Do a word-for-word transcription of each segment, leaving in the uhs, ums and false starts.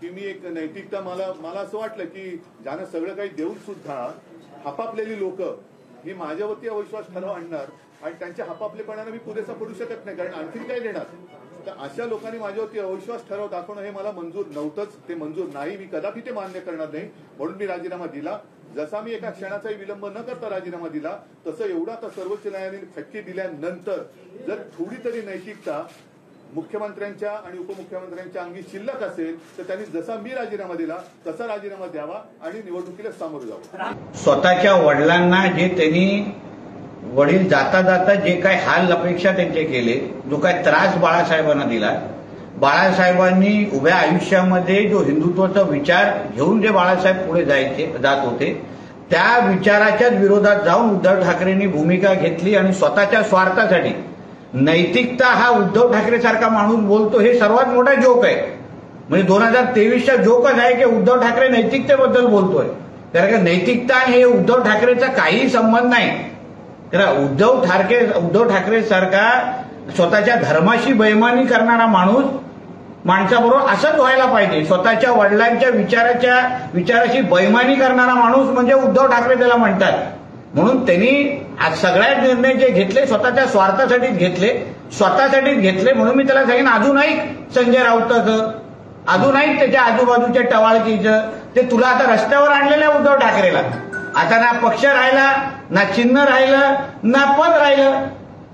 की मी एक नैतिकता मला मला असं वाटलं की ज्यानं सगळं काही देऊन सुद्धा हापापलेली लोक ही माझ्यावरती अविश्वास ठराव आणणार आणि त्यांच्या हापापलेपणानं मी पुरेसा पडू शकत नाही, कारण आणखीन काय देणार. तर अशा लोकांनी माझ्यावरती अविश्वास ठराव दाखवणं हे मला मंजूर नव्हतंच, ते मंजूर नाही. मी कदापि ते मान्य करणार नाही, म्हणून मी राजीनामा दिला. जसा मी एका क्षणाचाही विलंब न करता राजीनामा दिला, तसं एवढा आता सर्वोच्च न्यायालयाने फटके दिल्यानंतर जर थोडी तरी नैतिकता मुख्यमंत्र्यांच्या आणि उपमुख्यमंत्र्यांच्या अंगी शिल्लक असेल तर त्यांनी जसा मी राजीनामा दिला तसा राजीनामा द्यावा आणि निवडणुकीला सामोरं जावं. स्वतःच्या वडिलांना जे त्यांनी वडील जाता जाता जे काय हाल अपेक्षा त्यांचे केले, जो काय त्रास बाळासाहेबांना दिला, बाळासाहेबांनी उभ्या आयुष्यामध्ये जो हिंदुत्वाचा विचार घेऊन जे बाळासाहेब पुढे जायचे जात होते, त्या विचाराच्याच विरोधात जाऊन उद्धव ठाकरेंनी भूमिका घेतली आणि स्वतःच्या स्वार्थासाठी नैतिकता हा उद्धव ठाकरे सारखा माणूस बोलतो हे सर्वात मोठा जोक आहे. म्हणजे दोन हजार तेवीसचा जोकच आहे की उद्धव ठाकरे नैतिकतेबद्दल बोलतोय. कारण का नैतिकता हे उद्धव ठाकरेचा काही संबंध नाही. कारण उद्धव ठाकरे उद्धव ठाकरे सारखा स्वतःच्या धर्माशी बैमानी करणारा माणूस माणसाबरोबर असंच व्हायला पाहिजे. स्वतःच्या वडिलांच्या विचाराच्या विचाराशी बैमानी करणारा माणूस म्हणजे उद्धव ठाकरे त्याला म्हणतात. म्हणून त्यांनी आज सगळ्या निर्णय जे घेतले स्वतःच्या स्वार्थासाठीच घेतले, स्वतःसाठीच घेतले. म्हणून मी त्याला सांगेन अजून ऐक संजय राऊताचं, अजून ऐक त्याच्या आजूबाजूच्या टवाळकीचं. ते तुला आता रस्त्यावर आणलेलं आहे उद्धव ठाकरेला. आता ना पक्ष राहिला, ना चिन्ह राहिलं, ना पद राहिलं.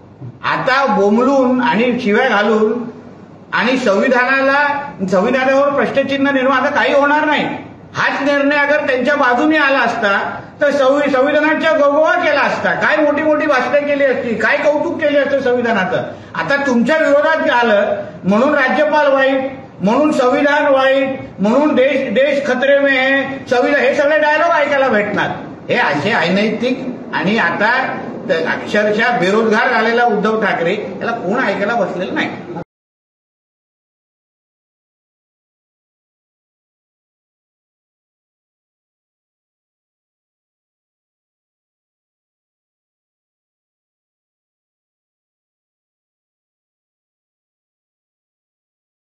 आता बोंबलून आणि शिव्या घालून आणि संविधानाला संविधानावर प्रश्नचिन्ह निर्माण आता काही होणार नाही. हाच निर्णय अगर त्यांच्या बाजूने आला असता तर संविधानाचा गौरव केला असता, काय मोठी मोठी भाषणं केली असती, काय कौतुक केले असतं संविधानाचं. आता तुमच्या विरोधात आलं म्हणून राज्यपाल वाईट, म्हणून संविधान वाईट, म्हणून देश देश खतरे में है, संविधान, हे सगळे डायलॉग ऐकायला भेटणार. हे असे अनैतिक आणि आता अक्षरशः बेरोजगार झालेला उद्धव ठाकरे याला कोण ऐकायला बसलेलं नाही.